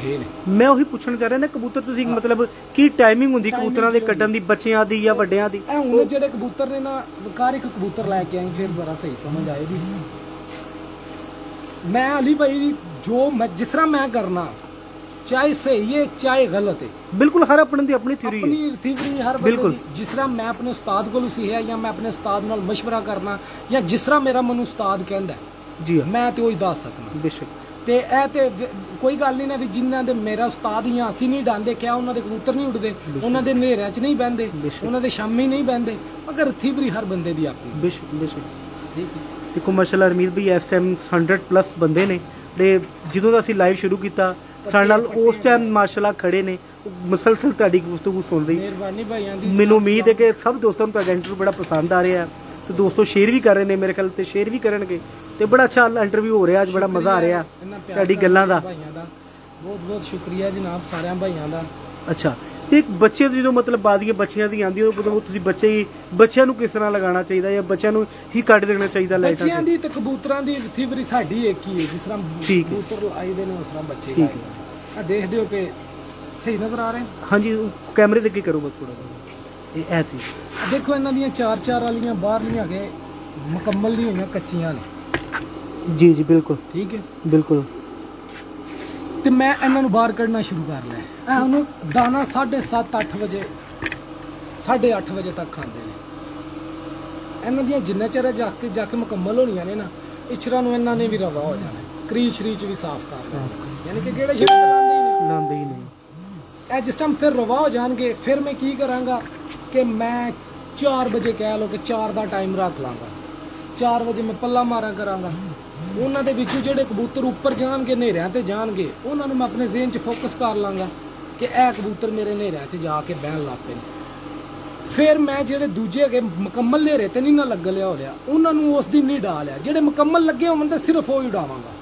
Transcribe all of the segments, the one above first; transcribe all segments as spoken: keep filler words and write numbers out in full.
झूठे ने। मैं ਉਹੀ ਪੁੱਛਣ ਕਰ ਰਿਹਾ ਨਾ ਕਬੂਤਰ ਤੁਸੀਂ ਮਤਲਬ ਕੀ ਟਾਈਮਿੰਗ ਹੁੰਦੀ ਕਬੂਤਰਾਂ ਦੇ ਕੱਢਣ ਦੀ ਬੱਚਿਆਂ ਦੀ ਜਾਂ ਵੱਡਿਆਂ ਦੀ? ਹੁਣ ਜਿਹੜੇ ਕਬੂਤਰ ਨੇ ਨਾ ਵਕਾਰ ਇੱਕ ਕਬੂਤਰ ਲੈ ਕੇ ਆਈ ਫਿਰ ਜ਼ਰਾ ਸਹੀ ਸਮਝ ਆਏਗੀ। मैं अली भाई जो मैं जिस तरह मैं करना चाहे सही है चाहे गलत है, बिल्कुल हर अपने दी अपनी थ्योरी अपनी थ्योरी हर बिल्कुल जिस तरह मैं अपने उस्ताद को सीखा या मैं अपने उस्ताद नाल मशवरा करना या जिस तरह मेरा मैनू उस्ताद कहंदा जी मैं तो वही दस सकना बेशक। ते ए ते कोई गल नहीं ना भी जिन्हां दे मेरा उस्ताद या असीं नहीं डांदे क्या उन्हां दे कबूतर नहीं उड़दे, उन्हां दे नेहरियां च नहीं बहंदे, उन्हां दे शामी नहीं बहंदे, मगर थ्योरी हर बंदे दी अपनी बेशक बेशक। ठीक है देखो माशाअल्लाह रमीत भाई इस टाइम हंड्रेड प्लस बंदे ने ते ਜਦੋਂ ਦਾ ਅਸੀਂ ਲਾਈਵ ਸ਼ੁਰੂ ਕੀਤਾ ਸਾਡੇ ਨਾਲ ਉਸ ਟਾਈਮ ਮਾਸ਼ਾਅੱਲਾ ਖੜੇ ਨੇ ਮੁਸਲਸਲ ਤੁਹਾਡੀ ਗੁਫ਼ਤਗੂ ਸੁਣ ਰਹੀ। ਮਿਹਰਬਾਨੀ ਭਾਈਆਂ ਦੀ। ਮੈਨੂੰ ਉਮੀਦ ਹੈ ਕਿ ਸਭ ਦੋਸਤਾਂ ਨੂੰ ਤੁਹਾਡਾ ਇੰਟਰਵਿਊ ਬੜਾ ਪਸੰਦ ਆ ਰਿਹਾ ਤੇ ਦੋਸਤੋ ਸ਼ੇਅਰ ਵੀ ਕਰ ਰਹੇ ਨੇ ਮੇਰੇ ਖਿਆਲ ਤੇ ਸ਼ੇਅਰ ਵੀ ਕਰਨਗੇ ਤੇ ਬੜਾ ਅੱਛਾ ਇੰਟਰਵਿਊ ਹੋ ਰਿਹਾ ਅੱਜ ਬੜਾ ਮਜ਼ਾ ਆ ਰਿਹਾ ਤੁਹਾਡੀ ਗੱਲਾਂ ਦਾ। ਬਹੁਤ ਬਹੁਤ ਸ਼ੁਕਰੀਆ ਜਨਾਬ ਸਾਰਿਆਂ ਭਾਈਆਂ ਦਾ। ਅੱਛਾ ਤੇ ਇੱਕ ਬੱਚੇ ਦੀ ਜਦੋਂ ਮਤਲਬ ਬਾਦੀਆਂ ਬੱਚਿਆਂ ਦੀ ਆਉਂਦੀ ਉਹ ਤੁਸੀਂ ਬੱਚੇ ਹੀ ਬੱਚਿਆਂ ਨੂੰ ਕਿਸ ਤਰ੍ਹਾਂ ਲਗਾਉਣਾ ਚਾਹੀਦਾ ਜਾਂ ਬੱਚਿਆਂ ਨੂੰ ਹੀ ਕੱਢ ਦੇਣਾ ਚਾਹੀਦਾ ਲਾਈਟਾਂ? ਬੱਚਿਆਂ ਦੀ ਤੇ ਕਬੂਤਰਾਂ ਦੀ ਥਿਵਰੀ ਸਾਡੀ ਇੱਕ ਹੀ ਹੈ ਜਿਸ ਤਰ੍ਹਾਂ ਕਬੂਤਰ ਆਈ ਦੇ ਨੇ ਉਸ ਤਰ੍ਹਾਂ ਬੱਚੇ ਠੀਕ ਹੈ। ਆ ਦੇਖਦੇ ਹੋ ਕਿ ਸਹੀ ਨਜ਼ਰ ਆ ਰਹੇ? ਹਾਂਜੀ ਕੈਮਰੇ ਦੇ ਅੱਗੇ ਕਰੋ ਬਸ ਥੋੜਾ ਜਿਹਾ ਇਹ ਐ ਚੀਜ਼ ਦੇਖੋ ਇਹਨਾਂ ਦੀਆਂ ਚਾਰ ਚਾਰ ਵਾਲੀਆਂ ਬਾਹਰਲੀਆਂ ਹੈਗੇ ਮੁਕੰਮਲ ਨਹੀਂ ਹੋਈਆਂ ਕੱਚੀਆਂ ਨੇ। ਜੀ ਜੀ ਬਿਲਕੁਲ ਠੀਕ ਹੈ ਬਿਲਕੁਲ। ਤੇ ਮੈਂ ਇਹਨਾਂ ਨੂੰ ਬਾਹਰ ਕੱਢਣਾ ਸ਼ੁਰੂ ਕਰ ਲਿਆ। ਇਹ ਉਹਨੂੰ ਦਾਣਾ ਸਾਢੇ ਸੱਤ ਅੱਠ ਵਜੇ ਸਾਢੇ ਅੱਠ ਵਜੇ ਤੱਕ ਖਾਂਦੇ ਨੇ। ਇਹਨਾਂ ਦੀਆਂ ਜਿੰਨੇ ਚਿਰ ਜਾ ਕੇ ਜਾ ਕੇ ਮੁਕੰਮਲ ਹੋਣੀਆਂ ਨੇ ਨਾ ਇਚਰਾ ਨੂੰ ਇਹਨਾਂ ਨੇ ਵੀ ਰਵਾ ਹੋ ਜਾਣਾ, ਕਰੀਚ ਸ਼ਰੀਚ ਵੀ ਸਾਫ਼ ਕਰ ਦੇਣਾ, ਯਾਨੀ ਕਿ ਕਿਹੜੇ ਛੇੜੇ ਲਾਉਂਦੇ ਹੀ ਨਹੀਂ ਲਾਉਂਦੇ ਹੀ ਨਹੀਂ। ਇਹ ਜਿਸ ਟਾਈਮ ਫਿਰ ਰਵਾ ਹੋ ਜਾਣਗੇ ਫਿਰ ਮੈਂ ਕੀ ਕਰਾਂਗਾ ਕਿ ਮੈਂ ਚਾਰ ਵਜੇ ਕਹਿ ਲਓ ਕਿ ਚਾਰ ਦਾ ਟਾਈਮ ਰੱਖ ਲਾਂਗਾ, ਚਾਰ ਵਜੇ ਮੈਂ ਪੱਲਾ ਮਾਰਾਂ ਕਰਾਂਗਾ। ਉਹਨਾਂ ਦੇ ਵਿੱਚੋਂ ਜਿਹੜੇ ਕਬੂਤਰ ਉੱਪਰ ਜਾਣਗੇ ਹਨੇਰਿਆਂ ਤੇ ਜਾਣਗੇ ਉਹਨਾਂ ਨੂੰ ਮੈਂ ਆਪਣੇ ਜ਼ਿਹਨ 'ਚ ਫੋਕਸ ਕਰ ਲਾਂਗਾ ਕਿ ਇਹ ਕਬੂਤਰ ਮੇਰੇ ਹਨੇਰਿਆਂ 'ਚ ਜਾ ਕੇ ਬਹਿਣ ਲੱਗ ਪਏ। ਫਿਰ ਮੈਂ ਜਿਹੜੇ ਦੂਜੇ ਹੈਗੇ ਮੁਕੰਮਲ ਹਨੇਰੇ ਤੇ ਨਹੀਂ ਨਾ ਲੱਗ ਲਿਆ ਹੋ ਰਿਹਾ ਉਹਨਾਂ ਨੂੰ ਉਸ ਦਿਨ ਨਹੀਂ ਡਾਲਿਆ, ਜਿਹੜੇ ਮੁਕੰਮਲ ਲੱਗੇ ਹੋਣ ਤਾਂ ਸਿਰਫ ਉਹ ਹੀ ਉਡਾਵਾਂਗਾ।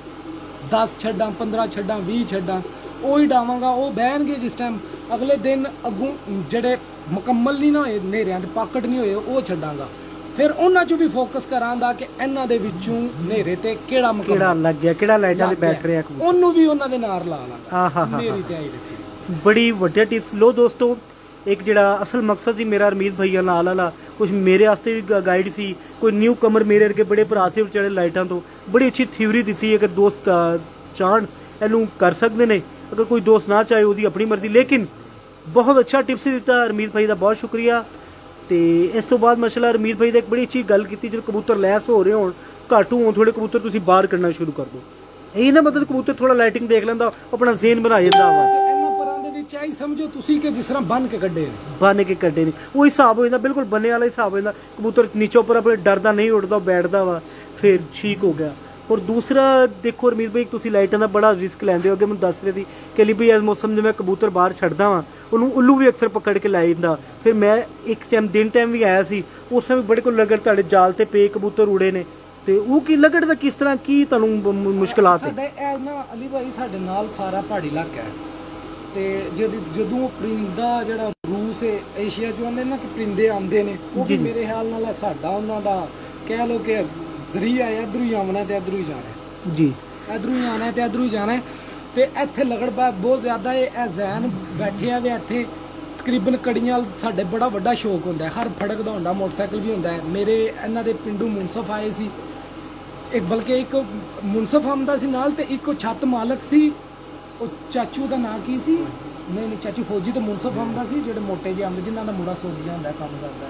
ਦਸ ਛੱਡਾਂ ਪੰਦਰਾਂ ਛੱਡਾਂ ਵੀਹ ਛੱਡਾਂ ਉਹ ਹੀ ਉਡਾਵਾਂਗਾ। ਉਹ ਬਹਿਣਗੇ ਜਿਸ ਟਾਈਮ ਅਗਲੇ ਦਿਨ ਅੱਗੋਂ ਜਿਹੜੇ ਮੁਕੰਮਲ ਨਹੀਂ ਨਾ ਹੋਏ ਹਨੇਰਿਆਂ 'ਤੇ ਪਾਕਟ ਨਹੀਂ ਹੋਏ ਉਹ ਛੱਡਾਂਗਾ। ਫਿਰ ਉਹਨਾਂ 'ਚੋਂ ਵੀ ਫੋਕਸ ਕਰਾਂਗਾ ਕਿ ਇਹਨਾਂ ਦੇ ਵਿੱਚੋਂ ਹਨੇਰੇ ਤੇ ਕਿਹੜਾ ਕਿਹੜਾ ਲੱਗ ਗਿਆ ਕਿਹੜਾ ਲਾਈਟਾਂ ਤੇ ਬੈਠ ਰਿਹਾ ਉਹਨੂੰ ਵੀ ਉਹਨਾਂ ਦੇ ਨਾਲ ਲਾ ਲਾਂਗਾ। ਮੇਰੀ ਤਿਆਰੀ ਰੱਖੀ ਬੜੀ ਵੱਡੀ ਟਿਪਸ ਲੋ ਦੋਸਤੋ। ਇੱਕ ਜਿਹੜਾ ਅਸਲ ਮਕਸਦ ਸੀ ਮੇਰਾ ਰਮੀਤ ਭਈਆ ਨਾਲ ਵਾਲਾ ਕੁਝ ਮੇਰੇ ਵਾਸਤੇ ਵੀ ਗਾਈਡ ਸੀ, ਕੋਈ ਨਿਊ ਕਮਰ ਮੇਰੇ ਵਰਗੇ ਬੜੇ ਭਰਾ ਸੀ ਵਿਚਾਰੇ ਲਾਈਟਾਂ ਤੋਂ ਬੜੀ ਅੱਛੀ ਥਿਊਰੀ ਦਿੱਤੀ। ਅਗਰ ਦੋਸਤ ਚਾਹਣ ਇਹਨੂੰ ਕਰ ਸਕਦੇ ਨੇ, ਅਗਰ ਕੋਈ ਦੋਸਤ ਨਾ ਚਾਹੇ ਉਹਦੀ ਆਪਣੀ ਮਰਜ਼ੀ, ਲੇਕਿਨ ਬਹੁਤ ਅੱਛਾ ਟਿਪਸ ਦਿੱਤਾ ਰਮੀਤ ਭਾਈ ਦਾ, ਬਹੁਤ ਸ਼ੁਕਰੀਆ। ਤੇ ਇਸ ਤੋਂ ਬਾਅਦ ਮਾਸ਼ਾਅੱਲਾ ਰਮੀਤ ਭਾਈ ਨੇ ਇੱਕ ਬੜੀ ਅੱਛੀ ਗੱਲ ਕੀਤੀ ਜਦੋਂ ਕਬੂਤਰ ਲੈਸ ਹੋ ਰਹੇ ਹੋਣ ਘੱਟ ਹੋਣ ਥੋੜੇ ਕਬੂਤਰ ਤੁਸੀਂ ਬਾਹਰ ਕੱਢਣਾ ਸ਼ੁਰੂ ਕਰ ਦਿਓ। ਇਹ ਨਾ ਮਤਲਬ ਕਬੂਤਰ ਥੋੜਾ ਲਾਈਟਿੰਗ ਦੇਖ ਲੈਂਦਾ ਆਪਣਾ ਜ਼ੇਨ ਬਣਾ ਜਾਂਦਾ ਵਾ। ਇਹਨਾਂ ਪਰਾਂ ਦੇ ਵਿੱਚ ਆਈ ਸਮਝੋ ਤੁਸੀਂ ਕਿ ਜਿਸ ਤਰ੍ਹਾਂ ਬੰਨ ਕੇ ਕੱਢੇ ਨੇ ਬੰਨ ਕੇ ਕੱਢੇ ਨੇ ਉਹ ਹਿਸਾਬ ਹੋ ਜਾਂਦਾ, ਬਿਲਕੁਲ ਬੰਨੇ ਵਾਲਾ ਹਿਸਾਬ ਹੋ ਜਾਂਦਾ। ਕਬੂਤਰ ਨੀਚੋਂ ਉੱਪਰ ਆਪਣੇ ਡਰਦਾ ਨਹੀਂ ਉੱਡਦਾ ਬੈਠਦਾ ਵਾ, ਫਿਰ ਠੀਕ ਹੋ ਗਿਆ। और दूसरा देखो रमीत भाई तुसी लाइटां दा बड़ा रिस्क लैंदे हो। अगे मैं दस रही थी कि अली भाई इस मौसम में मैं कबूतर बाहर छड्डदा वां उन्होंने उल्लू भी अक्सर पकड़ के लै जांदा। फिर मैं एक टाइम दिन टाइम भी आया सी उस टाइम बड़े को लगड़ तुहाडे जाल ते पे कबूतर उड़े ने ते वो की लगड़ दा किस तरह की तुहानूं मुश्किलात है? साडे ना अली भाई साडे नाल सारा पहाड़ी इलाका है ते जदों परिंदा जिहड़ा रूस एशिया चों आंदे ना कि परिंदे आंदे ने वो भी मेरे ख्याल नाल साडा उन्हां दा कह लो कि जरिया है इधरों ही आना तो इधरों ही जाना है जी, इधरों ही आना तो इधरों ही जाना है। तो इत्थे लगड़ पा बहुत ज़्यादा है। जैन बैठे हुए इत्थे तकरीबन कड़ियां साडे बड़ा वड्डा शौक होंदा है, हर फड़क दा होंदा, मोटरसाइकिल भी होंदा है। मेरे इन्हां दे पिंडू मुनसफ आए सी एक, बल्कि एक मुनसफ आंदा सी नाल ते एक छत मालक सी ਉਹ ਚਾਚੂ ਦਾ ਨਾਂ ਕੀ ਸੀ? ਨਹੀਂ ਨਹੀਂ ਚਾਚੂ ਫੌਜੀ ਤੇ ਮੁਨਸਫ ਆਂਦਾ ਸੀ ਜਿਹੜੇ ਮੋਟੇ ਜਿਹੇ ਆਂਦੇ ਜਿਨ੍ਹਾਂ ਦਾ ਮੁੰਡਾ ਸੋਡੀਆਂ ਹੁੰਦਾ ਕੰਮ ਕਰਦਾ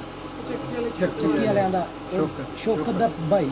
ਚੱਕੀ ਵਾਲਿਆਂ ਦਾ ਸ਼ੌਕਤ ਦਾ ਭਾਈ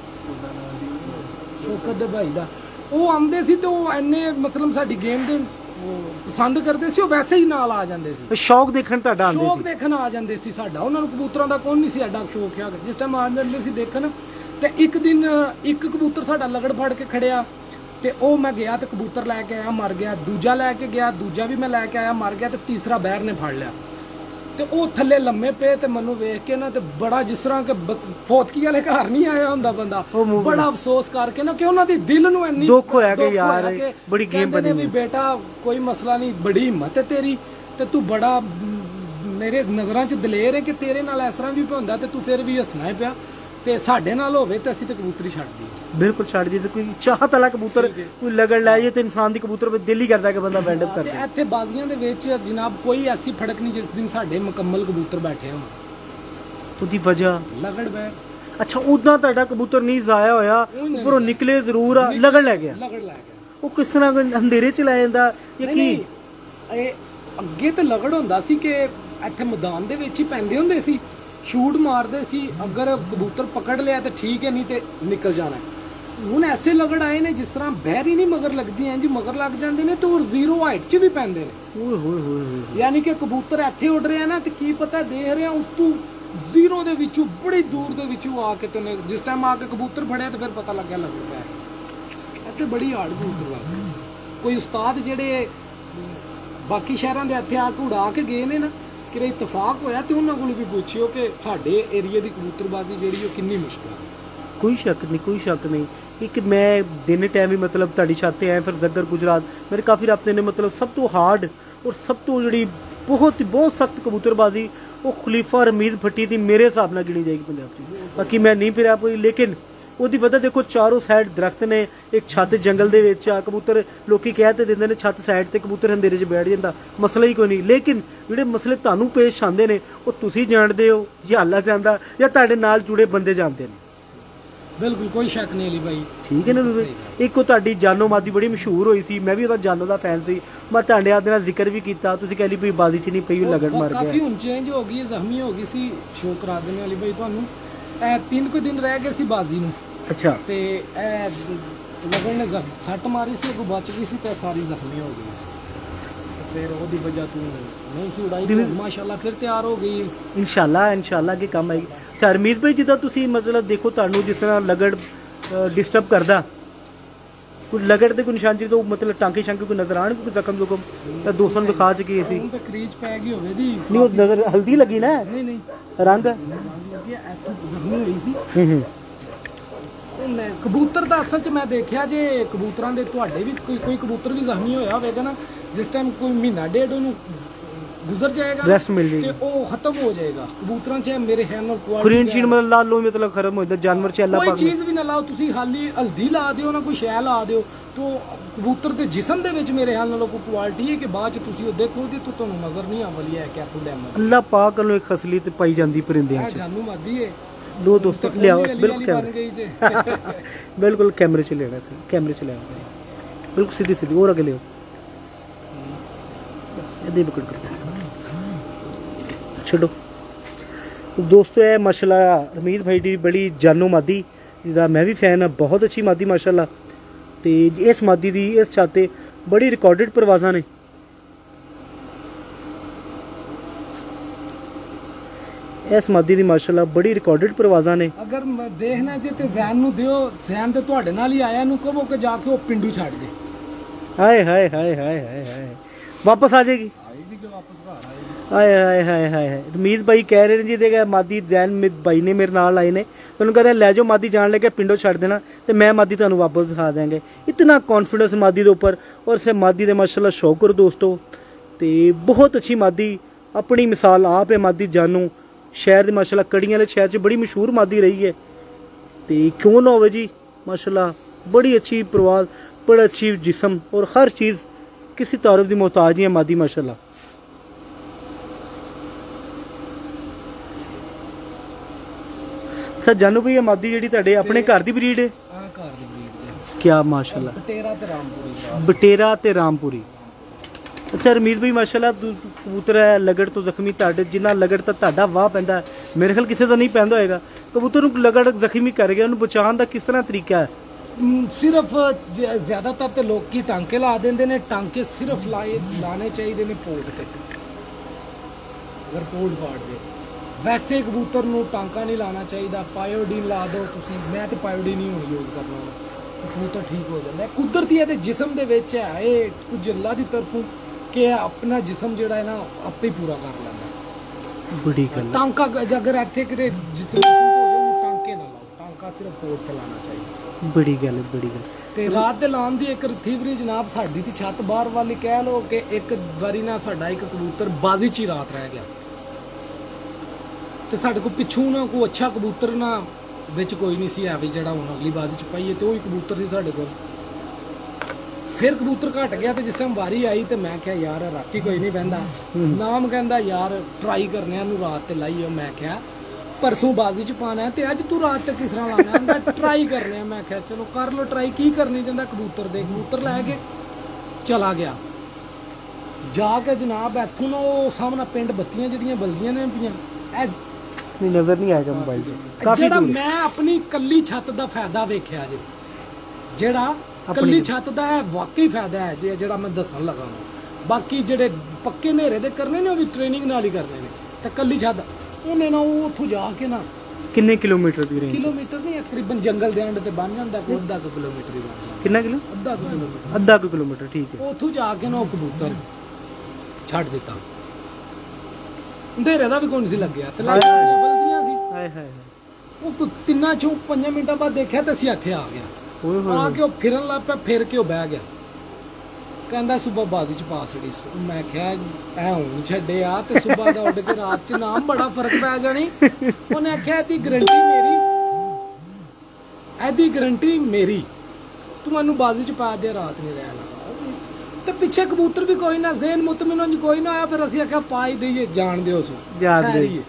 ਸ਼ੌਕਤ ਦਾ ਭਾਈ ਦਾ ਉਹ ਆਉਂਦੇ ਸੀ ਤੇ ਉਹ ਇੰਨੇ ਮਤਲਬ ਸਾਡੀ ਗੇਮ ਦੇ ਪਸੰਦ ਕਰਦੇ ਸੀ, ਉਹ ਵੈਸੇ ਹੀ ਨਾਲ ਆ ਜਾਂਦੇ ਸੀ। ਸ਼ੌਕ ਦੇਖਣ ਤੁਹਾਡਾ ਆਉਂਦੇ ਸੀ? ਸ਼ੌਕ ਦੇਖਣ ਆ ਜਾਂਦੇ ਸੀ ਸਾਡਾ। ਉਹਨਾਂ ਨੂੰ ਕਬੂਤਰਾਂ ਦਾ ਕੋਈ ਨਹੀਂ ਸੀ ਐਡਾ ਸ਼ੌਕ ਆ। ਜਿਸ ਟਾਈਮ ਆ ਜਾਂਦੇ ਸੀ ਦੇਖਣ ਤੇ ਇੱਕ ਦਿਨ ਇੱਕ ਕਬੂਤਰ ਸਾਡਾ ਲਗੜ ਫੜ ਕੇ ਖੜਿਆ ਤੇ ਉਹ ਮੈਂ ਗਿਆ ਤੇ ਕਬੂਤਰ ਲੈ ਕੇ ਆਇਆ ਮਰ ਗਿਆ, ਦੂਜਾ ਲੈ ਕੇ ਗਿਆ ਦੂਜਾ ਵੀ ਮੈਂ ਲੈ ਕੇ ਆਇਆ ਮਰ ਗਿਆ ਤੇ ਤੀਸਰਾ ਬਹਿਰ ਨੇ ਫੜ ਲਿਆ ਤੇ ਉਹ ਥੱਲੇ ਲੰਮੇ ਪਏ ਤੇ ਮੈਨੂੰ ਵੇਖ ਕੇ ਨਾ ਤੇ ਬੜਾ ਜਿਸ ਤਰ੍ਹਾਂ ਕਿ ਫੌਤਕੀ ਵਾਲੇ ਘਰ ਨਹੀਂ ਆਇਆ ਹੁੰਦਾ ਬੰਦਾ, ਬੜਾ ਅਫਸੋਸ ਕਰਕੇ ਨਾ ਕਿ ਉਹਨਾਂ ਦੀ ਦਿਲ ਨੂੰ ਇੰਨੀ ਦੁੱਖ ਹੋਇਆ ਕਿ ਯਾਰ ਬੜੀ ਗੇਮ ਬਣੀ ਵੀ ਬੇਟਾ ਕੋਈ ਮਸਲਾ ਨਹੀਂ, ਬੜੀ ਹਿੰਮਤ ਹੈ ਤੇਰੀ ਤੇ ਤੂੰ ਬੜਾ ਮੇਰੇ ਨਜ਼ਰਾਂ 'ਚ ਦਲੇਰ ਹੈ ਕਿ ਤੇਰੇ ਨਾਲ ਇਸ ਤਰ੍ਹਾਂ ਵੀ ਹੁੰਦਾ ਤੇ ਤੂੰ ਫਿਰ ਵੀ ਹੱਸਣਾ ਹੀ ਪਿਆ। ਤੇ ਸਾਡੇ ਨਾਲ ਹੋਵੇ ਤੇ ਅਸੀਂ ਤੇ ਕਬੂਤਰੀ ਛੱਡ ਦਈਏ। ਬਿਲਕੁਲ ਛੱਡ ਜੀ। ਤੇ ਕੋਈ ਚਾਹਤ ਵਾਲਾ ਕਬੂਤਰ ਕੋਈ ਲਗੜ ਲੈ ਜੇ ਤੇ ਇਨਸਾਨ ਦੀ ਕਬੂਤਰ ਵਿੱਚ ਦਿਲ ਹੀ ਕਰਦਾ ਕਿ ਬੰਦਾ ਵੈਂਡ ਅਪ ਕਰ ਤੇ ਦੇ। ਇੱਥੇ ਬਾਜ਼ੀਆਂ ਦੇ ਵਿੱਚ ਜਨਾਬ ਕੋਈ ਐਸੀ ਫੜਕ ਨਹੀਂ ਜਿਸ ਦਿਨ ਸਾਡੇ ਮੁਕੰਮਲ ਕਬੂਤਰ ਬੈਠੇ ਹੋਣ। ਉਹਦੀ ਵਜ੍ਹਾ ਲਗੜ ਬੈ ਅੱਛਾ ਉਦਾਂ ਤੁਹਾਡਾ ਕਬੂਤਰ ਨਹੀਂ ਜ਼ਾਇਆ ਹੋਇਆ, ਉੱਪਰੋਂ ਨਿਕਲੇ ਜ਼ਰੂਰ ਆ, ਲਗੜ ਲੈ ਗਿਆ। ਲਗੜ ਲੈ ਗਿਆ। ਉਹ ਕਿਸ ਤਰ੍ਹਾਂ ਅੰਧੇਰੇ ਚ ਲੈ ਜਾਂਦਾ ਜਾਂ ਕੀ? ਇਹ ਅੱਗੇ ਤੇ ਲਗੜ ਹੁੰਦਾ ਸੀ ਕਿ ਇੱਥੇ ਮੈਦਾਨ ਦੇ ਵਿੱਚ ਹੀ ਪੈਂਦੇ ਹੁੰਦੇ ਸੀ, ਸ਼ੂਟ ਮਾਰਦੇ ਸੀ, ਅਗਰ ਕਬੂਤਰ ਪਕੜ ਲਿਆ ਤੇ ਠੀਕ ਹੈ, ਨਹੀਂ ਤੇ ਨਿਕਲ ਜਾਣਾ। ਹੁਣ ਐਸੇ ਲਗੜ ਆਏ ਨੇ ਜਿਸ ਤਰ੍ਹਾਂ ਬਹਿਰੀ ਨਹੀਂ ਮਗਰ ਲੱਗਦੀ ਐ ਜੀ, ਮਗਰ ਲੱਗ ਜਾਂਦੇ ਨੇ ਤੇ ਉਹ ਜ਼ੀਰੋ ਹਾਈਟ 'ਚ ਵੀ ਪੈਂਦੇ ਨੇ। ਓਏ ਹੋਏ ਹੋਏ। ਯਾਨੀ ਕਿ ਕਬੂਤਰ ਇੱਥੇ ਉੱਡ ਰਿਹਾ ਨਾ ਤੇ ਕੀ ਪਤਾ ਦੇਖ ਰਿਹਾ ਉੱਤੋਂ ਜ਼ੀਰੋ ਦੇ ਵਿੱਚੋਂ ਬੜੀ ਦੂਰ ਦੇ ਵਿੱਚੋਂ ਆ ਕੇ ਤੇ ਉਹਨੇ ਜਿਸ ਟਾਈਮ ਆ ਕੇ ਕਬੂਤਰ ਫੜਿਆ ਤੇ ਫਿਰ ਪਤਾ ਲੱਗਿਆ ਲੱਗ ਪਿਆ ਇੱਥੇ ਬੜੀ ਹਾਰਡ ਕਬੂਤਰ ਲੱਗਦਾ। ਕੋਈ ਉਸਤਾਦ ਜਿਹੜੇ ਬਾਕੀ ਸ਼ਹਿਰਾਂ ਦੇ ਇੱਥੇ ਆ ਕੇ ਉਡਾ ਕੇ ਗਏ ਨੇ ਨਾ, ਕਿਤੇ ਇਤਫਾਕ ਹੋਇਆ ਤੇ ਉਹਨਾਂ ਕੋਲ ਵੀ ਪੁੱਛਿਓ ਕਿ ਸਾਡੇ ਏਰੀਆ ਦੀ ਕਬੂਤਰਬਾਜ਼ੀ ਜਿਹੜੀ ਉਹ ਕਿੰਨੀ ਮੁਸ਼ਕਲ ਹੈ। ਕੋਈ ਸ਼ੱਕ ਨਹੀਂ, ਕੋਈ ਸ਼ੱਕ ਨਹੀਂ। ਇੱਕ ਮੈਂ ਦਿਨ ਟਾਈਮ ਵੀ ਮਤਲਬ ਤੁਹਾਡੀ ਛੱਤ ਤੇ ਆਇਆ, ਫਿਰ ਜ਼ੱਗਰ ਗੁਜਰਾਤ ਮੇਰੇ ਕਾਫੀ ਰਾਬਤੇ ਨੇ। ਮਤਲਬ ਸਭ ਤੋਂ ਹਾਰਡ ਔਰ ਸਭ ਤੋਂ ਜਿਹੜੀ ਬਹੁਤ ਬਹੁਤ ਸਖਤ ਕਬੂਤਰਬਾਜ਼ੀ ਉਹ ਖਲੀਫਾ ਰਮੀਜ਼ ਭੱਟੀ ਦੀ ਮੇਰੇ ਹਿਸਾਬ ਨਾਲ ਗਿਣੀ ਜਾਏਗੀ ਪੰਜਾਬ 'ਚ। ਬਾਕੀ ਮੈਂ ਨਹੀਂ ਫਿਰਿਆ ਕੋਈ, ਲੇਕਿਨ ਉਹਦੀ ਵਜ੍ਹਾ ਦੇਖੋ ਚਾਰੋਂ ਸਾਈਡ ਦਰਖਤ ਨੇ, ਇੱਕ ਛੱਤ ਜੰਗਲ ਦੇ ਵਿੱਚ ਆ, ਕਬੂਤਰ ਲੋਕੀ ਕਹਿ ਤੇ ਦਿੰਦੇ ਨੇ ਛੱਤ ਸਾਈਡ ਤੇ ਕਬੂਤਰ ਅੰਧੇਰੇ 'ਚ ਬੈਠ ਜਾਂਦਾ, ਮਸਲਾ ਹੀ ਕੋਈ ਨਹੀਂ। ਲੇਕਿਨ ਜਿਹੜੇ ਮਸਲੇ ਤੁਹਾਨੂੰ ਪੇਸ਼ ਆਉਂਦੇ ਨੇ ਉਹ ਤੁਸੀਂ ਜਾਣਦੇ ਹੋ ਜਾਂ ਅੱਲਾ ਜਾਣਦਾ ਜਾਂ ਤੁਹਾਡੇ ਨਾਲ ਜੁੜੇ ਬੰਦੇ ਜਾਣਦੇ ਨੇ। ਬਿਲਕੁਲ ਕੋਈ ਸ਼ੱਕ ਨਹੀਂ ਅਲੀ ਭਾਈ, ਠੀਕ ਹੈ ਨਾ। ਇੱਕ ਉਹ ਤੁਹਾਡੀ ਜਾਨੋ ਮਾਦੀ ਬੜੀ ਮਸ਼ਹੂਰ ਹੋਈ ਸੀ, ਮੈਂ ਵੀ ਉਹਦਾ ਜਾਨੋ ਦਾ ਫੈਨ ਸੀ, ਮੈਂ ਤੁਹਾਡੇ ਆਦੇ ਨਾਲ ਜ਼ਿਕਰ ਵੀ ਕੀਤਾ, ਤੁਸੀਂ ਕਹਿ ਲਈ ਵੀ ਬਾਜ਼ੀ 'ਚ ਨਹੀਂ ਪਈ, ਉਹ ਲਗੜ ਮਾਰ ਗਿਆ। ਕਾਫੀ ਹੁਣ ਚੇਂਜ ਹੋ ਗਈ ਹੈ, ਜ਼ਖਮੀ ਹੋ ਗਈ ਸੀ। ਸ਼ੋਅ ਕਰਾ ਦੇਣੇ ਵਾਲੀ ਭਾਈ ਤੁਹਾਨੂੰ ਇਹ ਤਿੰਨ ਕੁ ਦਿਨ ਰਹਿ ਗਏ ਸੀ ਬਾਜ਼ੀ ਨੂੰ। ਅੱਛਾ। ਤੇ ਇਹ ਲਗੜ ਨੇ ਸੱਟ ਮਾਰੀ ਸੀ, ਉਹ ਬਚ ਗਈ ਸੀ ਤੇ ਸਾਰੀ ਜ਼ਖਮੀ ਹੋ ਗਈ ਸੀ। ਫਿਰ ਉਹਦੀ ਵਜ੍ਹਾ ਤੋਂ ਨਹੀਂ ਸੀ ਉਡਾਈ, ਮਾਸ਼ਾਅੱਲਾ ਫਿਰ ਤਿਆਰ ਹੋ ਗਈ। ਇਨਸ਼ਾਅੱਲਾ ਇਨਸ਼ਾਅੱਲਾ ਅੱਗੇ ਕੰਮ ਆਏਗੀ। ਹਰਮੀਤ ਭਾਈ ਜਿੱਦਾਂ ਤੁਸੀਂ ਮਤਲਬ ਦੇਖੋ ਤੁਹਾਨੂੰ ਜਿਸ ਤਰ੍ਹਾਂ ਲਗੜ ਡਿਸਟਰਬ ਕਰਦਾ, ਕੋਈ ਲਗੜ ਦੇ ਕੋਈ ਨਿਸ਼ਾਨੀ ਤੋਂ ਮਤਲਬ ਟਾਂਕੇ ਸ਼ਾਂਕੇ ਕੋਈ ਨਜ਼ਰ ਆਣ, ਕੋਈ ਜ਼ਖਮ ਜ਼ੁਖਮ ਤਾਂ ਦੋਸਤਾਂ ਨੂੰ ਦਿਖਾ ਚੁੱਕੀ ਸੀ। ਤੇ ਕਰੀਜ ਪੈ ਗਈ ਹੋਵੇ ਦੀ ਨਹੀਂ, ਉਹ ਨਜ਼ਰ ਹਲਦੀ ਲੱਗੀ ਨਾ। ਨਹੀਂ ਨਹੀਂ ਰੰਗ ਲੱਗਿਆ ਇੱਥੋਂ ਜ਼ਖਮੀ ਹੋਈ ਸੀ। ਹੂੰ ਹੂੰ। ਕਬੂਤਰ ਦਾ ਅਸਲ 'ਚ ਮੈਂ ਦੇਖਿਆ ਜੇ ਕਬੂਤਰਾਂ ਦੇ ਤੁਹਾਡੇ ਵੀ ਕੋਈ ਕੋਈ ਕਬੂਤਰ ਵੀ ਜ਼ਖਮੀ ਹੋਇਆ ਹੋਵੇਗਾ ਨਾ, ਜਿਸ ਟਾਈਮ ਕੋਈ ਮਹੀਨਾ ਡੇਢ ਉਹਨੂੰ ਗੁਜ਼ਰ ਜਾਏਗਾ, ਰੈਸਟ ਮਿਲ ਜਾਏਗੀ ਤੇ ਉਹ ਖਤਮ ਹੋ ਜਾਏਗਾ। ਕਬੂਤਰਾਂ 'ਚ ਮੇਰੇ ਖਿਆਲ ਨਾਲ ਖਰੀਨ ਸ਼ੀਨ ਮਤਲਬ ਲਾ ਲਓ ਮਤਲਬ ਖਤਮ ਹੋ ਜਾਂਦਾ ਜਾਨਵਰ 'ਚ। ਅੱਲਾ ਕੋਈ ਪਾਕ ਚੀਜ਼ ਵੀ ਨਾ ਲਾਓ ਤੁਸੀਂ, ਹਾਲੀ ਹਲਦੀ ਲਾ ਦਿਓ ਨਾ, ਕੋਈ ਸ਼ੈ ਲਾ ਦਿਓ, ਤੋਂ ਕਬੂਤਰ ਦੇ ਜਿਸਮ ਦੇ ਵਿੱਚ ਮੇਰੇ ਖਿਆਲ ਨਾਲ ਕੋਈ ਕੁਆਲਿਟੀ ਹੈ ਕਿ ਬਾਅਦ 'ਚ ਤੁਸੀਂ ਉਹ ਦੇਖੋਗੇ ਤਾਂ ਤੁਹਾਨੂੰ ਨਜ਼ਰ ਨਹੀਂ ਆਵਲੀ ਹੈ ਕਿ ਇੱਥੋਂ ਡੈਮੇਜ। ਅੱਲਾ ਪਾਕ ਵੱਲੋਂ ਇੱਕ ਖਸਲੀਤ ਪਾਈ ਜਾਂਦੀ ਪਰਿੰਦਿਆਂ 'ਚ। ਜਾਨੂ ਮਾਦੀ ਹੈ ਦੋ ਦੋਸਤ ਲਿਆਓ ਬਿਲਕੁਲ ਕੈਮਰੇ ਬਿਲਕੁਲ ਕੈਮਰੇ 'ਚ ਲੈਣਾ ਸੀ, ਕੈਮਰੇ 'ਚ ਲੈਣਾ ਬਿਲਕੁਲ ਸਿੱਧੀ ਸਿੱਧੀ ਹੋਰ ਅੱਗੇ ਲਿਓ ਇਹਦੇ ਪਕੜ ਕਰ ਛੱਡੋ। ਦੋਸਤੋ ਇਹ ਮਾਸ਼ਾਅੱਲਾ ਰਮੀਜ਼ ਭਾਈ ਦੀ ਬੜੀ ਜਾਨੋ ਮਾਦੀ ਜਿਹਦਾ ਮੈਂ ਵੀ ਫੈਨ ਹਾਂ, ਬਹੁਤ ਅੱਛੀ ਮਾਦੀ ਮਾਸ਼ਾਅੱਲਾ। ਤੇ ਇਸ ਮਾਦੀ ਦੀ ਇਸ ਛਾਤੇ ਬੜੀ ਰਿਕਾਰਡਡ ਪਰਵਾਜ਼ਾਂ ਨੇ। ਇਸ ਮਾਦੀ ਦੀ ਮਾਸ਼ਾਅੱਲਾ ਬੜੀ ਰਿਕਾਰਡਡ ਪਰਵਾਜ਼ਾਂ ਨੇ। ਅਗਰ ਦੇਖਣਾ ਜੇ ਤੇ ਜ਼ੈਨ ਨੂੰ ਦਿਓ, ਜ਼ੈਨ ਤੇ ਤੁਹਾਡੇ ਨਾਲ ਹੀ ਆਇਆ, ਨੂੰ ਕਹੋ ਕਿ ਜਾ ਕੇ ਉਹ ਪਿੰਡੂ ਛੱਡ ਦੇ। ਹਾਏ ਹਾਏ ਹਾਏ ਹਾਏ ਹਾਏ ਹਾਏ ਵਾਪਸ ਆ ਜਾਏਗੀ, ਆਏਗੀ ਕਿ ਵਾਪਸ ਘਰ ਆਏਗੀ। ਹਾਏ ਹਾਏ ਹਾਏ ਹਾਏ ਰਮੀਜ਼ ਭਾਈ ਕਹਿ ਰਹੇ ਨੇ ਜੀ ਦੇਖਿਆ ਮਾਦੀ ਜ਼ੈਨ ਭਾਈ ਨੇ ਮੇਰੇ ਨਾਲ ਆਏ ਨੇ, ਤੁਹਾਨੂੰ ਕਹਿੰਦੇ ਲੈ ਜਾਓ ਮਾਦੀ ਜਾਣ ਲੱਗੇ ਪਿੰਡੋਂ ਛੱਡ ਦੇਣਾ ਤੇ ਮੈਂ ਮਾਦੀ ਤੁਹਾਨੂੰ ਵਾਪਸ ਦਿਖਾ ਦੇਂਗੇ। ਇਤਨਾ ਕੌਨਫੀਡੈਂਸ ਮਾਦੀ ਦੇ ਉੱਪਰ ਔਰ ਸੇ ਮਾਦੀ ਦੇ ਮਾਸ਼ਾਅੱਲਾ ਸ਼ੌਕਰ ਦੋਸਤੋ। ਤੇ ਬਹੁਤ ਅੱਛੀ ਮਾਦੀ, ਆਪਣੀ ਮਿਸਾਲ ਆਪ ਹੈ ਮਾਦੀ ਜਾਨੂ। ਸ਼ਹਿਰ ਦੇ ਮਾਸ਼ਾਅੱਲਾ ਕੜੀਆਂ ਵਾਲੇ ਸ਼ਹਿਰ 'ਚ ਬੜੀ ਮਸ਼ਹੂਰ ਮਾਦੀ ਰਹੀ ਹੈ ਤੇ ਕਿਉਂ ਨਾ ਹੋਵੇ ਜੀ ਮਾਸ਼ਾਅੱਲਾ। ਬੜੀ ਅੱਛੀ ਪ੍ਰਵਾਜ਼, ਬੜਾ ਅੱਛੀ ਜਿਸਮ और हर चीज़ किसी तारुफ की मोहताज नहीं है मादी माशाल्लाह। सर जानू भाई मादी जी तुहाडे अपने घर की ब्रीड है? हां घर की ब्रीड है। क्या माशाल्लाह बटेरा ते रामपुरी। बटेरा ते रामपुरी। अच्छा रमीज भाई माशाल्लाह कबूतर है लगड़ तो जख्मी तुहाडे जिन्ना लगड़ तो तुहाडा वाह पैंदा मेरे ख्याल किसी का नहीं पैंदा होएगा। कबूतर नूं लगड़ जख्मी कर गया उन्हें बचाने का किस तरह तरीका है? सिर्फ ज़्यादातर तो लोग की टांके ला देंगे ने, टांके सिर्फ लाए लाने चाहिए ने पोट ते। अगर पोट फाड़ दे वैसे कबूतर नूं टांका नहीं लाना चाहिए। पायोडीन ला दो तुसीं, मैं तो पायोडीन ही हुण यूज़ करना, कबूतर ठीक हो जाता है। कुदरती है जिसम दे विच है ये कुछ अल्लाह की तरफों कि अपना जिसम जिहड़ा है ना आपे ही पूरा कर लैंदा। बड़ी गल टांका अगर इत्थे किते जिसम टांके ना लाओ, टांका सिर्फ पोट ते लाना चाहिए। बड़ी गल है बड़ी गल। ਤੇ ਰਾਤ ਦੇ ਲਾਉਣ ਦੀ ਇੱਕ ਰਥੀਵਰੀ ਜਨਾਬ ਸਾਡੀ ਦੀ ਛੱਤ ਬਾਹਰ ਵਾਲੀ ਕਹਿ ਲੋ ਕਿ ਇੱਕ ਵਾਰੀ ਨਾ ਸਾਡਾ ਇੱਕ ਕਬੂਤਰ ਬਾਜ਼ੀ 'ਚ ਹੀ ਰਾਤ ਰਹਿ ਗਿਆ ਤੇ ਸਾਡੇ ਕੋਲ ਪਿੱਛੋਂ ਨਾ ਕੋਈ ਅੱਛਾ ਕਬੂਤਰ ਨਾ ਵਿੱਚ ਕੋਈ ਨਹੀਂ ਸੀ ਹੈ ਵੀ ਜਿਹੜਾ ਹੁਣ ਅਗਲੀ ਬਾਜ਼ੀ ਚ ਪਾਈਏ, ਤੇ ਉਹ ਹੀ ਕਬੂਤਰ ਸੀ ਸਾਡੇ ਕੋਲ। ਫਿਰ ਕਬੂਤਰ ਘਟ ਗਿਆ ਤੇ ਜਿਸ ਟਾਈਮ ਵਾਰੀ ਆਈ ਤੇ ਮੈਂ ਕਿਹਾ ਯਾਰ ਰਾਤੀ ਕੋਈ ਨਹੀਂ ਬਹਿੰਦਾ। ਨਾਮ ਕਹਿੰਦਾ ਯਾਰ ਟਰਾਈ ਕਰਨੇ ਆ ਨੂੰ ਰਾਤ ਤੇ ਲਾਈਓ। ਮੈਂ ਕਿਹਾ ਪਰਸੋਂ ਬਾਜ਼ੀ ਚ ਪਾਣਾ ਤੇ ਅੱਜ ਤੂੰ ਰਾਤ ਤੇ ਕਿਸ ਤਰ੍ਹਾਂ ਲਾਣਾ? ਕਹਿੰਦਾ ਟਰਾਈ ਕਰਨੇ ਆ। ਮੈਂ ਕਿਹਾ ਚਲੋ ਕਰ ਲਓ ਟਰਾਈ, ਕੀ ਕਰਨੀ ਚਾਹੁੰਦਾ? ਕਬੂਤਰ ਦੇ ਕਬੂਤਰ ਲੈ ਕੇ ਚਲਾ ਗਿਆ। ਜਾ ਕੇ ਜਨਾਬ ਇੱਥੋਂ ਨਾ ਉਹ ਸਾਹਮਣੇ ਪਿੰਡ ਬੱਤੀਆਂ ਜਿਹੜੀਆਂ ਬਲਦੀਆਂ ਨੇ ਪਈਆਂ, ਇਹ ਨਹੀਂ ਨਜ਼ਰ ਨਹੀਂ ਆਏਗਾ ਮੋਬਾਈਲ 'ਚ ਕਾਫੀ ਜਿਹੜਾ ਦੂਰ। ਮੈਂ ਆਪਣੀ ਕੱਲੀ ਛੱਤ ਦਾ ਫਾਇਦਾ ਵੇਖਿਆ ਜੇ, ਜਿਹੜਾ ਕੱਲੀ ਛੱਤ ਦਾ ਹੈ ਵਾਕਈ ਫਾਇਦਾ ਹੈ ਜੇ, ਜਿਹੜਾ ਮੈਂ ਦੱਸਣ ਲੱਗਾ। ਬਾਕੀ ਜਿਹੜੇ ਪੱਕੇ ਹਨੇਰੇ ਦੇ ਕਰਨੇ ਨੇ ਉਹ ਵੀ ਟ੍ਰੇਨਿੰਗ ਨਾਲ ਹੀ ਕਰਨੇ ਨੇ, ਤੇ ਕੱਲੀ ਛੱਤ ਉਹਨੇ ਨਾ ਉਹ ਉੱਥੋਂ ਜਾ ਕੇ ਨਾ ਕਿੰਨੇ ਕਿਲੋਮੀਟਰ ਦੀ ਰੇਂਜ? ਕਿਲੋਮੀਟਰ ਨਹੀਂ, ਤਕਰੀਬਨ ਜੰਗਲ ਦੇ ਐਂਡ ਤੇ ਬਣ ਜਾਂਦਾ ਕੋਈ ਅੱਧਾ ਕੁ ਕਿਲੋਮੀਟਰ ਹੀ ਬਣ ਜਾਂਦਾ। ਕਿੰਨਾ ਕਿਲੋ? ਅੱਧਾ ਕੁ ਕਿਲੋਮੀਟਰ। ਅੱਧਾ ਕੁ ਕਿਲੋਮੀਟਰ, ਠੀਕ ਹੈ। ਉੱਥੋਂ ਜਾ ਕੇ ਨਾ ਉਹ ਕਬੂਤਰ ਛੱਡ ਦਿੱਤਾ। ਅੰਧੇਰੇ ਦਾ ਵੀ ਕੋਈ ਸੀ ਲੱਗਿਆ ਤੇ ਲਾਈਟਾਂ ਬਲਦੀਆਂ ਸੀ। ਹਾਏ ਹਾਏ ਉਹ ਤਿੰਨਾਂ ਚੋਂ ਪੰਜਾਂ ਮਿੰਟਾਂ ਬਾਅਦ ਦੇਖਿਆ ਤੇ ਅਸੀਂ ਇੱਥੇ ਆ ਗਿਆ। ਓਏ ਹੋਏ ਆ ਕੇ ਉਹ ਫਿਰਨ ਲੱਗ ਪਿਆ, ਫਿਰ ਕੇ ਉਹ ਬਹਿ ਗਿਆ। ਕਹਿੰਦਾ ਸੁਬਾ ਬਾਦੀ ਚ ਪਾ ਛੜੀ। ਮੈਂ ਕਿਹਾ ਐ ਹੁਣ ਛੱਡੇ ਆ ਤੇ ਸੁਬਾ ਦਾ ਉੱਡ ਕੇ ਰਾਤ ਚ ਨਾਮ ਬੜਾ ਫਰਕ ਪੈ ਜਾਣੀ। ਉਹਨੇ ਆਖਿਆ ਇਹਦੀ ਗਰੰਟੀ ਮੇਰੀ, ਇਹਦੀ ਗਰੰਟੀ ਮੇਰੀ, ਤੂੰ ਮੈਨੂੰ ਬਾਜ਼ੀ ਚ ਪਾ ਦੇ, ਰਾਤ ਨਹੀਂ ਰਹਿਣਾ। ਤੇ ਪਿੱਛੇ ਕਬੂਤਰ ਵੀ ਕੋਈ ਨਾ, ਜ਼ੇਨ ਮੁਤਮਿਨ ਕੋਈ ਨਾ ਆਇਆ। ਫਿਰ ਅਸੀਂ ਆਖਿਆ ਪਾ ਹੀ ਦਈਏ, ਜਾਣ ਦਿਓ ਸੋ ਜਾਣ ਦੇ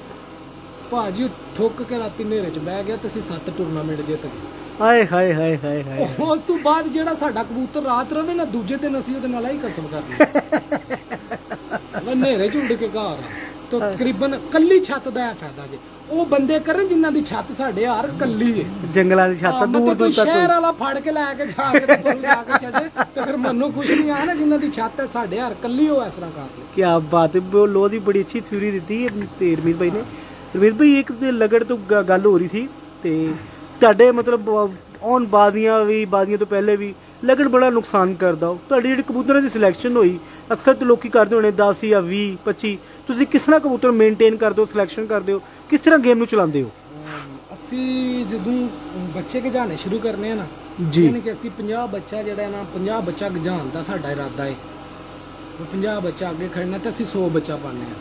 ਭਾਜੀ। ਠੁੱਕ ਕੇ ਰਾਤੀ ਹਨੇਰੇ ਚ ਬਹਿ ਗਿਆ ਤੇ ਅਸੀਂ ਸੱਤ ਟੂਰਨਾਮੈਂਟ ਜਿੱਤ ਗਏ। ਹਾਏ ਹਾਏ ਹਾਏ ਹਾਏ ਹਾਏ। ਉਸ ਤੋਂ ਬਾਅਦ ਜਿਹੜਾ ਸਾਡਾ ਕਬੂਤਰ ਰਾਤ ਰਵੇ ਨਾ, ਦੂਜੇ ਦਿਨ ਅਸੀਂ ਉਹਦੇ ਨਾਲ ਹੀ ਕਸਮ ਕਰਨੀ ਹਨੇਰੇ ਚ ਉੱਡ ਕੇ ਘਰ ਆ। ਤਾਂ ਤਕਰੀਬਨ ਕੱਲੀ ਛੱਤ ਦਾ ਫਾਇਦਾ ਜੇ। ਉਹ ਬੰਦੇ ਕਰਨ ਜਿਨ੍ਹਾਂ ਦੀ ਛੱਤ ਸਾਡੇ ਹਾਰ ਕੱਲੀ ਹੈ, ਜੰਗਲਾਂ ਦੀ ਛੱਤ ਦੂਰ ਦੂਰ ਤੱਕ। ਸ਼ਹਿਰ ਵਾਲਾ ਫੜ ਕੇ ਲੈ ਕੇ ਜਾ ਕੇ ਤੇ ਜਾ ਕੇ ਛੱਡੇ ਤੇ ਫਿਰ ਮੈਨੂੰ ਕੁਝ ਨਹੀਂ ਆ ਨਾ, ਜਿਨ੍ਹਾਂ ਦੀ ਛੱਤ ਹੈ ਸਾਡੇ ਹਾਰ ਕੱਲੀ, ਉਹ ਇਸ ਤਰ੍ਹਾਂ ਕਰਦੇ। ਕੀ ਬਾਤ ਹੈ। ਲੋ ਦੀ ਬੜੀ ਅੱਛੀ ਥਿਊਰੀ ਦਿੱਤੀ ਹੈ ਤੇ ਰਮੀਤ ਭਾਈ ਨੇ। ਰਮੀਤ ਭਾਈ ਇੱਕ ਤੇ ਲਗੜ ਤੋਂ ਗੱਲ ਹੋ ਰਹੀ ਸੀ ਤੇ ਤੁਹਾਡੇ ਮਤਲਬ ਔਨ ਬਾਜ਼ੀਆਂ ਵੀ, ਬਾਜ਼ੀਆਂ ਤੋਂ ਪਹਿਲੇ ਵੀ ਲਗੜ ਬੜਾ ਨੁਕਸਾਨ ਕਰਦਾ। ਉਹ ਤੁਹਾਡੀ ਜਿਹੜੀ ਕਬੂਤਰਾਂ ਦੀ ਸਿਲੈਕਸ਼ਨ ਹੋਈ, ਅਕਸਰ ਤਾਂ ਲੋਕੀ ਕਰਦੇ ਹੋਣੇ ਦਸ ਜਾਂ ਵੀਹ ਪੱਚੀ, ਤੁਸੀਂ ਕਿਸ ਤਰ੍ਹਾਂ ਕਬੂਤਰ ਮੇਨਟੇਨ ਕਰਦੇ ਹੋ, ਸਿਲੈਕਸ਼ਨ ਕਰਦੇ ਹੋ, ਕਿਸ ਤਰ੍ਹਾਂ ਗੇਮ ਨੂੰ ਚਲਾਉਂਦੇ ਹੋ? ਅਸੀਂ ਜਦੋਂ ਬੱਚੇ ਗਜਾਣੇ ਸ਼ੁਰੂ ਕਰਨੇ ਆ ਨਾ ਜੀ, ਯਾਨੀ ਕਿ ਅਸੀਂ ਪੰਜਾਹ ਬੱਚਾ ਜਿਹੜਾ ਨਾ ਪੰਜਾਹ ਬੱਚਾ ਗਜਾਣ ਦਾ ਸਾਡਾ ਇਰਾਦਾ ਹੈ। ਪੰਜਾਹ ਬੱਚਾ ਅੱਗੇ ਖੜਨਾ ਤੇ ਅਸੀਂ ਸੌ ਬੱਚਾ ਪਾਉਂਦੇ ਹਾਂ।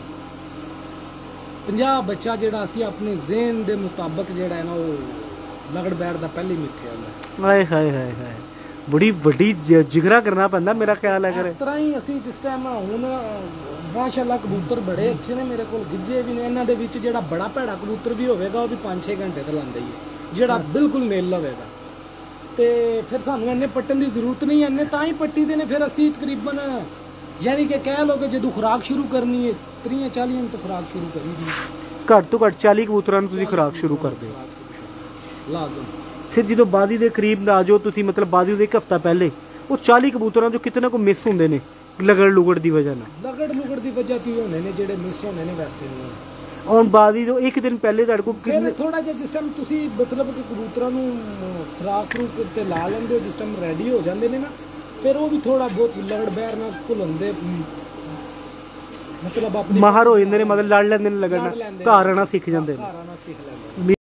ਪੰਜਾਹ ਬੱਚਾ ਜਿਹੜਾ ਅਸੀਂ ਆਪਣੇ ਜ਼ਿਹਨ ਦੇ ਮੁਤਾਬਕ ਜਿਹੜਾ ਹੈ ਨਾ ਉਹ ਲਗੜ ਬੈਠ ਦਾ ਪਹਿਲੇ ਮਿੱਥੇ ਆਉਂਦਾ। ਹਾਏ ਹਾਏ ਹਾਏ ਹਾਏ, ਬੜੀ ਵੱਡੀ ਜਿਗਰਾ ਕਰਨਾ ਪੈਂਦਾ ਮੇਰਾ ਖਿਆਲ ਹੈ। ਇਸ ਤਰ੍ਹਾਂ ਹੀ ਅਸੀਂ ਜਿਸ ਟਾਈਮ ਹੁਣ ਮਾਸ਼ਾਅੱਲਾ ਕਬੂਤਰ ਬੜੇ ਅੱਛੇ ਨੇ ਮੇਰੇ ਕੋਲ, ਗਿੱਜੇ ਵੀ ਨੇ। ਇਹਨਾਂ ਦੇ ਵਿੱਚ ਜਿਹੜਾ ਬੜਾ ਭੈੜਾ ਕਬੂਤਰ ਵੀ ਹੋਵੇਗਾ ਉਹ ਵੀ ਪੰਜ ਛੇ ਘੰਟੇ ਤੇ ਲਾਉਂਦਾ ਹੀ ਹੈ, ਜਿਹੜਾ ਬਿਲਕੁਲ ਨਿੱਲ ਹੋਵੇਗਾ। ਤੇ ਫਿਰ ਸਾਨੂੰ ਇੰਨੇ ਪੱਟਣ ਦੀ ਜ਼ਰੂਰਤ ਨਹੀਂ, ਇੰਨੇ ਤਾਂ ਹੀ ਪੱਟੀ ਦੇ ਨੇ। ਫਿਰ ਅਸੀਂ ਤਕਰੀਬਨ ਯਾਨੀ ਕਿ ਕਹਿ ਲਓ ਕਿ ਜਦੋਂ ਖੁਰਾਕ ਸ਼ੁਰੂ ਕਰਨੀ ਹੈ ਤੀਹ ਚਾਲੀ ਮਿੰਟ ਤੋਂ ਖੁਰਾਕ ਸ਼ੁਰੂ ਕਰੀ ਦੀ, ਘੱਟ ਤੋਂ ਘੱਟ ਚਾਲੀ ਕਬੂਤਰਾਂ ਨੂੰ ਤੁਸੀਂ ਖੁਰਾਕ ਸ਼ੁਰੂ ਕਰਦੇ ਹੋ ਲਾਜ਼ਮ। ਫਿਰ ਜਦੋਂ ਬਾਜ਼ੀ ਦੇ ਕਰੀਬ ਆ ਜਾਓ ਤੁਸੀਂ, ਮਤਲਬ ਬਾਜ਼ੀ ਦੇ ਇੱਕ ਹਫ਼ਤਾ ਪਹਿਲੇ ਉਹ ਚਾਲੀ ਕਬੂਤਰਾਂ ਚੋਂ ਕਿਤੇ ਨਾ ਕੋਈ ਮਿਸ ਹੁੰਦੇ ਨੇ ਲਗੜ ਲੁਗੜ ਦੀ ਵਜ੍ਹਾ ਨਾਲ। ਲਗੜ ਲੁਗੜ ਦੀ ਵਜ੍ਹਾ ਤੋਂ ਹੀ ਹੋਣੇ ਨੇ ਜਿਹੜੇ ਮਿਸ ਹੋਣੇ ਨੇ, ਵੈਸੇ ਨਹੀਂ। ਔਰ ਬਾਜ਼ੀ ਤੋਂ ਇੱਕ ਦਿਨ ਪਹਿਲੇ ਤੁਹਾਡੇ ਕੋਲ ਫਿਰ ਥੋੜਾ ਜਿਹਾ ਜਿਸ ਟਾਈਮ ਤੁਸੀਂ ਮਤਲਬ ਕਿ ਕਬੂਤਰਾਂ ਨੂੰ ਖੁਰਾਕ ਖਰੂਕ ਤੇ ਲਾ ਲੈਂਦੇ ਹੋ, ਜਿਸ ਟਾਈਮ ਰੈਡੀ ਹੋ ਜਾਂਦੇ ਨੇ ਨਾ, ਫਿਰ ਉਹ ਵੀ ਥੋੜਾ ਬਹੁਤ ਲਗੜ ਬੈਰ ਨਾਲ ਘੁਲਣਦੇ, ਮਤਲਬ ਆਪਣੀ ਮਾਹਰ ਹੋ ਜਾਂਦੇ ਨੇ, ਮਤਲਬ ਲੜ ਲੈਂਦੇ ਨੇ ਲਗੜ ਨਾਲ, ਘਰ ਆਣਾ ਸਿੱਖ ਜਾਂਦੇ ਨੇ। ਘਰ ਆਣਾ ਸਿੱਖ ਲੈਂਦੇ ਨੇ।